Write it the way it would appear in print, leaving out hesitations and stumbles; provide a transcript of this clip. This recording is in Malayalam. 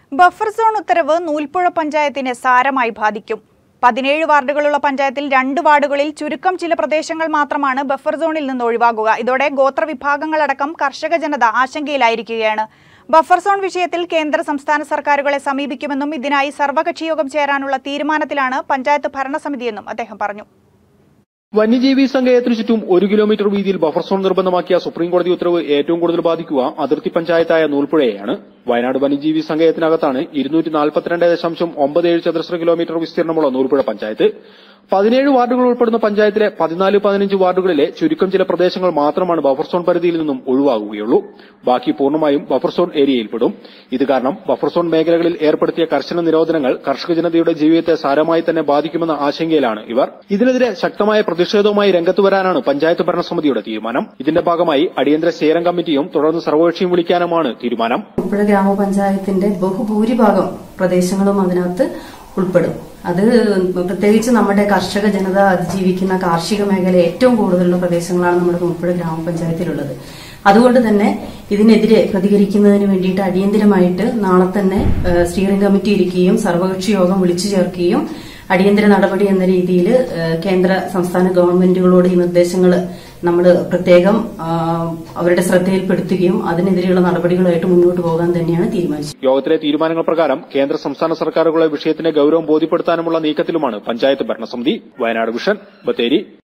ബഫർ സോൺ ഉത്തരവ് നൂൽപ്പുഴ പഞ്ചായത്തിനെ സാരമായി ബാധിക്കും. 17 വാർഡുകളുള്ള പഞ്ചായത്തിൽ 2 വാർഡുകളിൽ ചുരുക്കം ചില പ്രദേശങ്ങൾ മാത്രമാണ് ബഫർ സോണിൽ നിന്ന് ഒഴിവാകുക. ഇതോടെ ഗോത്രവിഭാഗങ്ങളടക്കം കർഷക ജനത ആശങ്കയിലായിരിക്കുകയാണ്. ബഫർ സോൺ വിഷയത്തിൽ കേന്ദ്ര സംസ്ഥാന സർക്കാരുകളെ സമീപിക്കുമെന്നും ഇതിനായി സർവകക്ഷി യോഗം ചേരാനുള്ള തീരുമാനത്തിലാണ് പഞ്ചായത്ത് ഭരണസമിതിയെന്നും അദ്ദേഹം പറഞ്ഞു. വന്യജീവി സങ്കേതത്തിനു ചുറ്റും 1 കിലോമീറ്റർ വീതിയിൽ ബഫർ സോൺ നിർബന്ധമാക്കിയ സുപ്രീംകോടതി ഉത്തരവ് ഏറ്റവും കൂടുതൽ ബാധിക്കുക അതിർത്തി പഞ്ചായത്തായ നൂൽപ്പുഴയെയാണ്. വയനാട് വന്യജീവി സങ്കേതത്തിനകത്താണ് 242.97 ചതുരശ്ര കിലോമീറ്റർ വിസ്തീർണമുള്ള നൂൽപ്പുഴ പഞ്ചായത്ത്. 17 വാർഡുകൾ ഉൾപ്പെടുന്ന പഞ്ചായത്തിലെ 14-15 വാർഡുകളിലെ ചുരുക്കം ചില പ്രദേശങ്ങൾ മാത്രമാണ് ബഫർ സോൺ പരിധിയിൽ നിന്നും ഒഴിവാകുകയുള്ളൂ. ബാക്കി പൂർണ്ണമായും ബഫർ സോൺ ഏരിയയിൽപ്പെടും. ഇത് കാരണം ബഫർ സോൺ മേഖലകളിൽ ഏർപ്പെടുത്തിയ കർശന നിരോധനങ്ങൾ കർഷക ജനതയുടെ ജീവിതത്തെ സാരമായി തന്നെ ബാധിക്കുമെന്ന ആശങ്കയിലാണ് ഇവർ. ഇതിനെതിരെ ശക്തമായ പ്രതിഷേധവുമായി രംഗത്ത് വരാനാണ് പഞ്ചായത്ത് ഭരണസമിതിയുടെ തീരുമാനം. ഇതിന്റെ ഭാഗമായി അടിയന്തര സ്റ്റിയറിംഗ് കമ്മിറ്റിയും തുടർന്ന് സർവകക്ഷിയും വിളിക്കാനുമാണ് തീരുമാനം. നൂൽപ്പുഴ ഗ്രാമപഞ്ചായത്തിന്റെ ബഹുഭൂരിഭാഗം പ്രദേശങ്ങളും അതിനകത്ത് ഉൾപ്പെടും. അത് പ്രത്യേകിച്ച് നമ്മുടെ കർഷക ജനത അതിജീവിക്കുന്ന കാർഷിക മേഖല ഏറ്റവും കൂടുതലുള്ള പ്രദേശങ്ങളാണ് നമ്മുടെ നൂൽപ്പുഴ ഗ്രാമപഞ്ചായത്തിലുള്ളത്. അതുകൊണ്ട് തന്നെ ഇതിനെതിരെ പ്രതികരിക്കുന്നതിന് വേണ്ടിയിട്ട് അടിയന്തരമായിട്ട് നാളെ തന്നെ സ്റ്റിയറിംഗ് കമ്മിറ്റി ഇരിക്കുകയും സർവകക്ഷി യോഗം വിളിച്ചു ചേർക്കുകയും അടിയന്തര നടപടി എന്ന രീതിയിൽ കേന്ദ്ര സംസ്ഥാന ഗവൺമെന്റുകളോട് ഈ നിർദ്ദേശങ്ങൾ നമ്മൾ പ്രത്യേകം അവരുടെ ശ്രദ്ധയിൽപ്പെടുത്തുകയും അതിനെതിരെയുള്ള നടപടികളുമായിട്ട് മുന്നോട്ട് പോകാൻ തന്നെയാണ് തീരുമാനിച്ചത്. യോഗത്തിലെ തീരുമാനങ്ങൾ പ്രകാരം കേന്ദ്ര സംസ്ഥാന സർക്കാരുകളെ വിഷയത്തിന്റെ ഗൌരവം ബോധ്യപ്പെടുത്താനുമുള്ള നീക്കത്തിലുമാണ് പഞ്ചായത്ത് ഭരണസമിതി. വയനാട് വിഷൻ, ബത്തേരി.